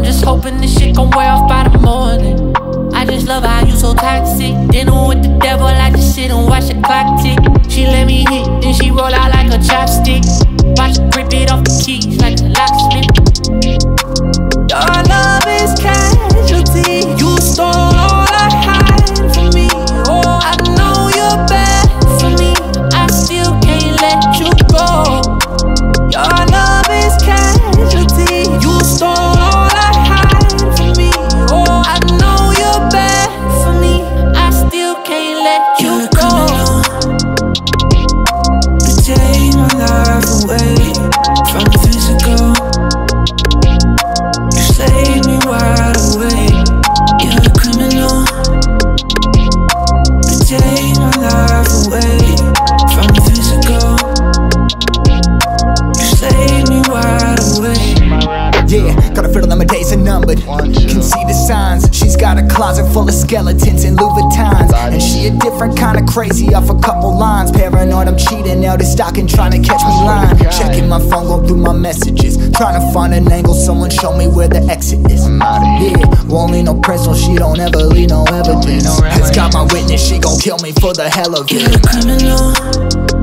just hoping this shit gon' wear off by the morning. I just love how you so toxic. Dinner with the devil, I just sit and watch the clock tick. She let me hit, then she roll out like a chopstick. Watch her grip it off the keys like a locksmith. Your love is casualty. You stole all I had from me. Oh, I know you're bad for me. I still can't let you go. Your love is casualty. You stole all I had from me. Oh, I know you're bad for me. I still can't let you go. You take my life away from the physical. You save me wide awake. You're a criminal. You take my life away from the physical. You save me wide awake. Yeah, got a feeling that my days are numbered. Can see the signs. She's got a closet full of skeletons and Louboutins. And she a different kind of crazy off a couple lines. Paranoid I'm cheating, out of stalking, trying to catch me lying. Checking my phone, going through my messages, trying to find an angle, someone show me where the exit is. Yeah, won't leave no press, she don't ever leave no evidence. Has got my witness, she gon' kill me for the hell of it. You're a criminal.